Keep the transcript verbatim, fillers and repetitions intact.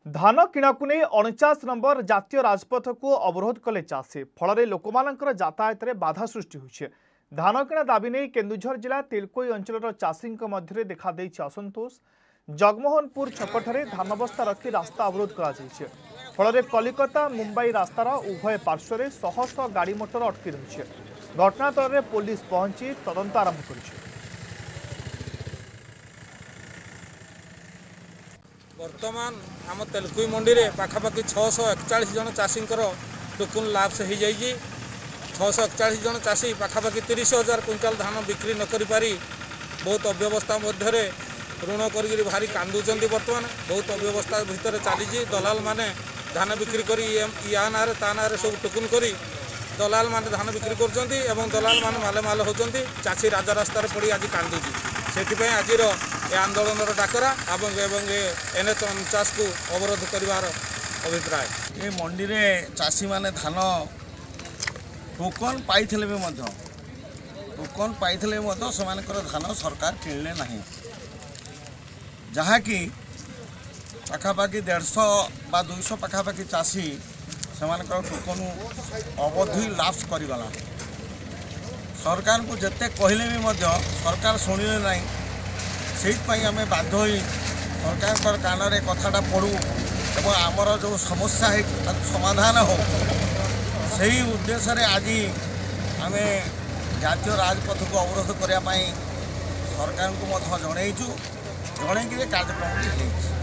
धान किणाकु नहीं अणचाश नंबर जातीय राजपथ को अवरोध कले चाषी फल लोकमानकर यातायात में बाधा सृष्टि होइछे। धान किणा दाबी नहीं केन्दुझर जिला तिलकोई अंचल चाषी मध्य देखा असंतोष। जगमोहनपुर छकठारे धान बस्ता रखी रास्ता अवरोध कर फल कलिकता मुंबई रास्तार उभय पार्श्व शह शह गाड़ी मोटर अटकी रही है। घटनास्थल में पुलिस पहुंची तदंत आरंभ कर वर्तमान आम तेलकुई मंडी में पाखापाखि छःश एकचाश जन चाषी टोकन लाप्स हो जाए। छःश एकचाश जन चाषी पाखापाखि तीस हजार क्विंटाल धान बिक्री न करि पारी बहुत अव्यवस्था मध्य ऋण कर भारी कांदुंट। बर्तमान बहुत अव्यवस्था भितर चली दलाल माने धान बिक्री कर या ना ता ना सब टोकन कर दलाल माने धान बिक्री कर दलाल माने माले माल होती चाषी राजा रास्तार पड़ी आज कांदुची। से आज आंदोलन डाकरा एवं एनएच उनचास को अवरोध कर अभिप्राय। ये मंडी में चाषी माने धान टोकन पाई टोकन पाई धान सरकार किणले ना जहाँकि पाखापाखि डेढ़श बा दुईश पाखापाखि चाषी से टोकन अवधि लाप्स करगला। सरकार को जिते कहले भी सरकार शुणिले ना से आम बाध्य हो सरकार कान में कथाटा पड़ू और आमर जो समस्या है समाधान हो सही उद्देश्य आज आम जातीय राजपथ को अवरोध करने सरकार को जनईचु जनईक कार्यक्रम।